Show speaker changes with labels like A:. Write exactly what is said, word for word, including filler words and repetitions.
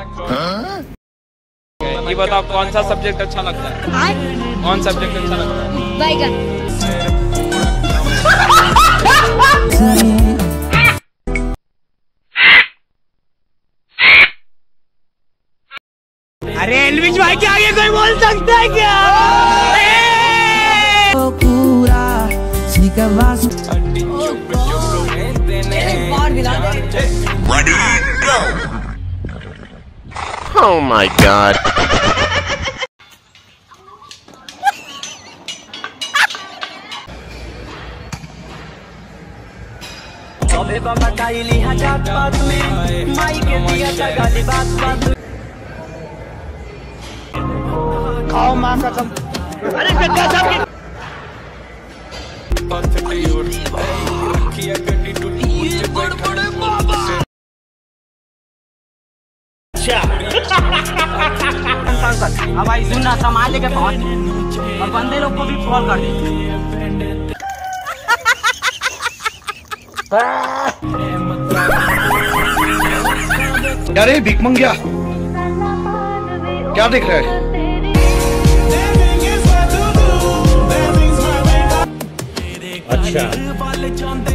A: ये बताओ कौन सा सब्जेक्ट अच्छा लगता है? कौन सब्जेक्ट अच्छा लगता है?
B: बैगन।
C: अरे एलविश भाई के आगे कोई बोल सकता है क्या? पूरा
D: Ready, go! Oh my god.
C: खाओ माँ कसम। अरे गद्दा साहब अब भाई सुनना संभाल लेके पहुंच और बंदे लोग को भी कॉल कर दे।
E: अरे भीख मंगिया क्या देख रहा है?
F: अच्छा